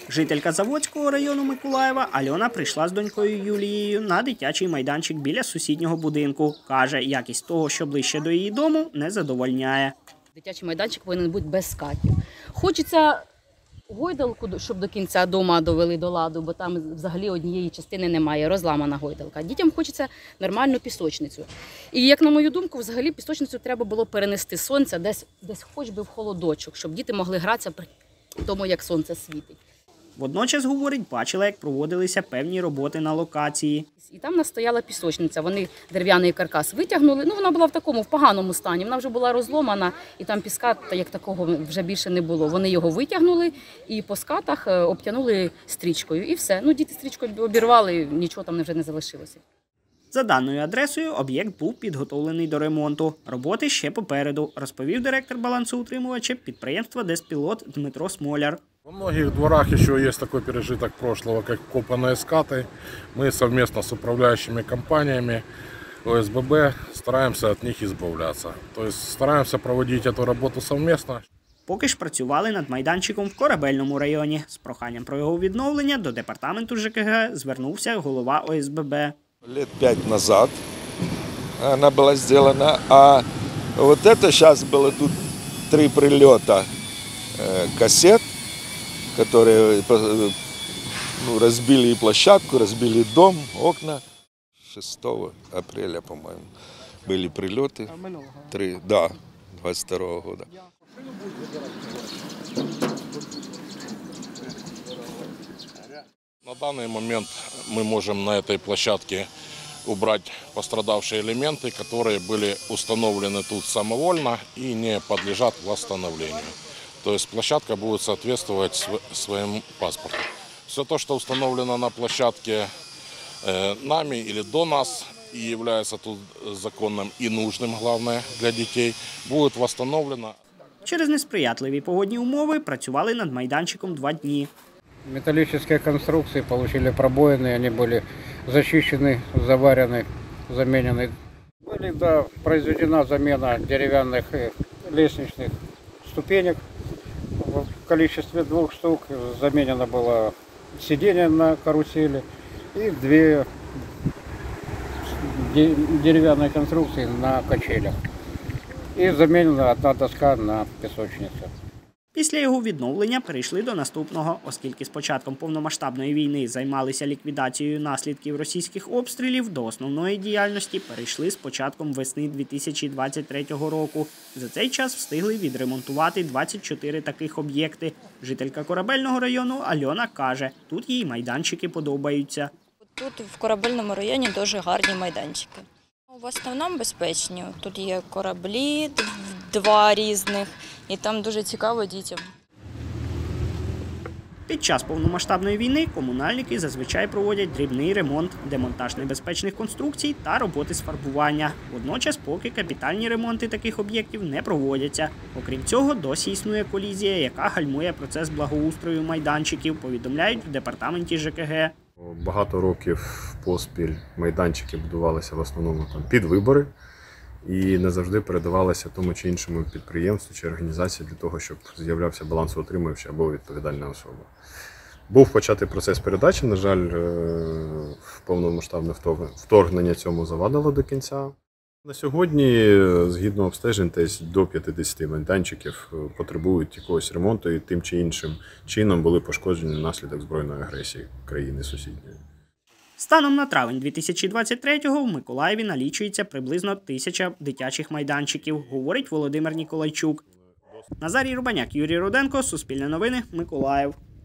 Жителька Заводського району Миколаєва Альона прийшла з донькою Юлією на дитячий майданчик біля сусіднього будинку. Каже, якість того, що ближче до її дому, не задовольняє. Дитячий майданчик повинен бути без скатів. Хочеться гойдалку, щоб до кінця дому довели до ладу, бо там взагалі однієї частини немає, розламана гойдалка. Дітям хочеться нормальну пісочницю. І, як на мою думку, взагалі пісочницю треба було перенести з сонця десь хоч би в холодочок, щоб діти могли гратися при тому, як сонце світить. Водночас, говорить, бачила, як проводилися певні роботи на локації. І там настояла пісочниця. Вони дерев'яний каркас витягнули. Вона була в поганому стані. Вона вже була розломана, і там піска, як такого, вже більше не було. Вони його витягнули і по скатах обтянули стрічкою. І все. Діти стрічкою обірвали, нічого там вже не залишилося. За даною адресою, об'єкт був підготовлений до ремонту. Роботи ще попереду, розповів директор балансоутримувача підприємства «Деспілот» Дмитро Смоляр. Во многих дворах еще есть такой пережиток прошлого, как копанные скаты. Мы совместно с управляющими компаниями ОСББ стараемся от них избавляться. То есть стараемся проводить эту работу совместно. Поки ж працювали над майданчиком в Корабельному районі. З проханням про його відновлення до департаменту ЖКГ звернувся голова ОСББ. Лет 5 назад она была сделана, а вот это сейчас было тут 3 прилета кассет, которые разбили и площадку, разбили дом, окна. 6 апреля, по-моему, были прилеты. 3, да, 22 года. На данный момент мы можем на этой площадке убрать пострадавшие элементы, которые были установлены тут самовольно и не подлежат восстановлению. То есть площадка будет соответствовать своему паспорту. Все то, что установлено на площадке нами или до нас и является тут законным и нужным, главное, для детей, будет восстановлено. Через несприятливі погодні умови працювали над майданчиком 2 дні. Металлические конструкции получили пробоины, они были зачищены, заварены, заменены. Была произведена замена деревянных лестничных ступенек в количестве 2 штук. Заменено было сиденье на карусели и 2 деревянные конструкции на качелях. И заменена 1 доска на песочницу. Після його відновлення перейшли до наступного, оскільки з початком повномасштабної війни займалися ліквідацією наслідків російських обстрілів, до основної діяльності перейшли з початком весни 2023 року. За цей час встигли відремонтувати 24 таких об'єкти. Жителька Корабельного району Альона каже, тут їй майданчики подобаються. Тут в Корабельному районі дуже гарні майданчики. В основному безпечні. Тут є кораблі, 2 різних, і там дуже цікаво дітям. Під час повномасштабної війни комунальники зазвичай проводять дрібний ремонт, демонтаж небезпечних конструкцій та роботи з фарбування. Водночас поки капітальні ремонти таких об'єктів не проводяться. Окрім цього, досі існує колізія, яка гальмує процес благоустрою майданчиків, повідомляють в департаменті ЖКГ. Багато років поспіль майданчики будувалися в основному під вибори і не завжди передавалися тому чи іншому підприємству чи організації для того, щоб з'являвся балансоутримуючий або відповідальна особа. Був початий процес передачі, на жаль, повномасштабне вторгнення цьому завадило до кінця. На сьогодні, згідно обстежень, десь до 50 майданчиків потребують якогось ремонту і тим чи іншим чином були пошкоджені внаслідок збройної агресії країни сусідньої. Станом на травень 2023-го в Миколаєві налічується приблизно 1000 дитячих майданчиків, говорить Володимир Ніколайчук. Назарій Рубаняк, Юрій Руденко, Суспільне новини, Миколаїв.